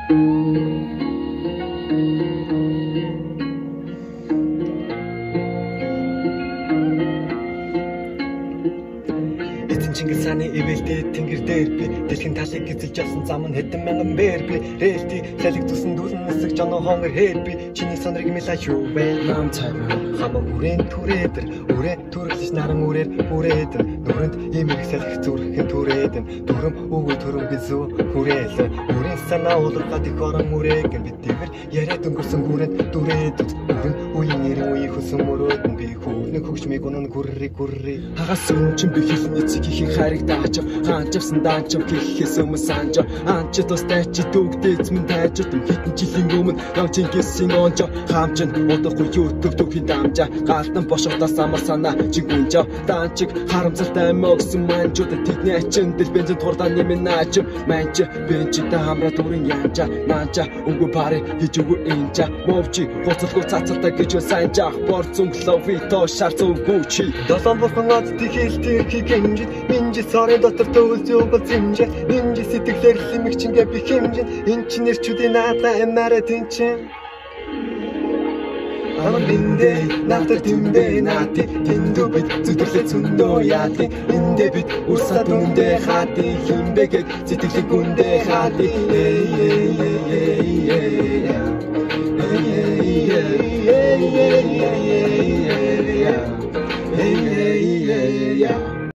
Чингис хааны ивэлдээ тэнгэр дээр би дэлхийн талыг эзэлж явсан зам нь хэдэн мянган бээр би рэлти салхи зүсэн дүүрэн нэсэг жоноо хонгор хээр би чиний сонрыг мэлаа шүү бэ нам цайва хамаа үрэн түрээдэр үрэн түрэлж наран үрээр бүрээдэн нүрэнд имэг салхи зүрхэн түрээдэн дүрм өгөө төрөм бизүү хүрээлэн үрэн санаа улраад их орон үрэгэн бид тэгэр яриад өнгөрсөн хүрээнд дүрээдэд үрэн үеийн нэрэн үеийн хөсөн мөрөөдөн би хүүрнэг хөгжмийг унан гүрри хагас өмчин би хэлний цэг хайрыг даачв хаанчвсан даачв гэхээс өмнө санаж анч тустай чи дүгдээц мэн тайжд хитэн жилийн өмнө яв чингисийн онж хаамчин удахгүй ютөг дамжаа гаалтан бошгодоос амар санаа чигүнж даанчиг харамсалтай мөгсөн манжууд тэдний ачин дэл бензин турдаа нэмэн нааж манч бенчтэй хамраа дүрэн янжа наанча үгүй пари хийж үгүй инжа мовчи гоцолгүй цацалтай гэж сайнжаах борцон лови то шаарцгүй чи долоон бурхан од тихэлтэр хигэнжид минжи сарын дотор төвлж өгөл зэмжээ минжи сэтгэлээр лимэг чингээ би хэмжин энэ чи нэрчүүдийн наадаа эмнарэ тэнчин Амбинде наатар тимдэ наати тэндүү бид зүтгэлээ зөндөө яати эндэ бид урсаа дүндэ хаати химбэгэд сэтгэлийг үндэ хаати